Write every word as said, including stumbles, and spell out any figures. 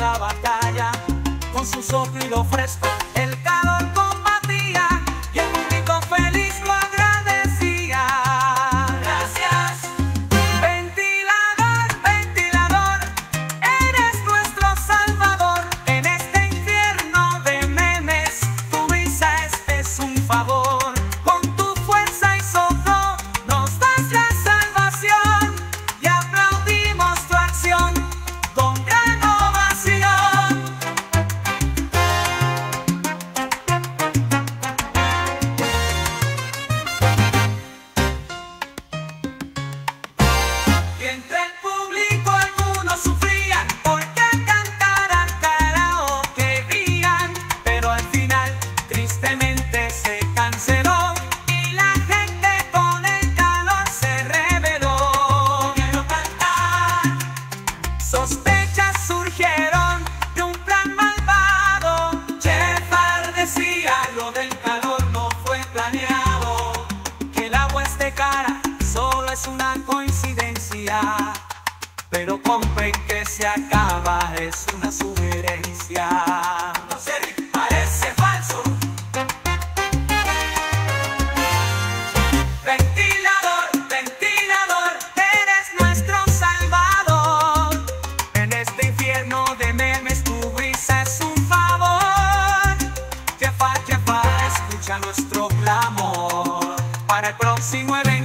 la batalla, con su soplo y lo fresco, el calor combatía, y el público feliz lo agradecía. Gracias. Ventilador, ventilador, eres nuestro salvador. En este infierno de memes, tu risa es, es un favor. Con tu fuerza y soplo nos das la salvación, y aplaudimos tu acción con gran ovación. Y entre el público algunos sufrían porque al cantar al karaoke rían, pero al final tristemente se canceló y la gente con el calor se rebeló. Quiero cantar. Sospechas surgieron de un plan malvado. Chefar decía, lo del calor no fue planeado, que el agua esté cara solo es una coincidencia, pero compren que se acaba, es una sugerencia. No sé, parece falso. Ventilador, ventilador, eres nuestro salvador. En este infierno de memes tu risa es un favor. Jefa, jefa, escucha nuestro clamor para el próximo evento.